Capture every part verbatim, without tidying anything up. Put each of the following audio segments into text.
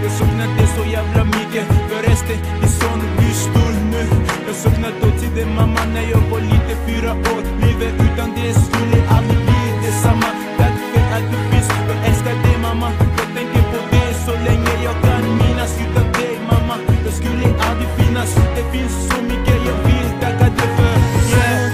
Jag saknar det så jävla mycket. Förresten, din son blir stor nu. Jag saknar dåtiden mamma när jag var lite fyra år. Livet utan det skulle aldrig bli detsamma. Tack för att du finns, jag älskar dig mamma. Jag tänker på det så länge jag kan minnas. Utan dig mamma, jag skulle aldrig finnas. Det finns så mycket jag vill tacka dig för. Yeah.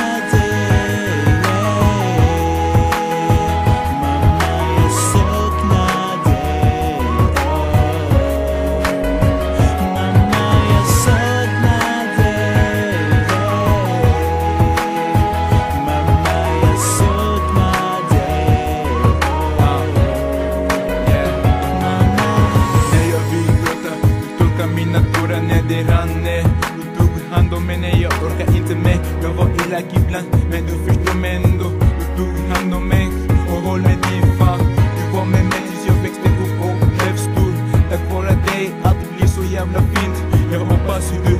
När det rann ner, du tog hand om mig när jag orkar inte med. Jag var elak ibland, men du förstår mig ändå. Du tog hand om mig och håll med din fan. Du var med mig tills jag växte upp och blev stor. Tack vare dig, allt blir så jävla fint. Jag hoppas du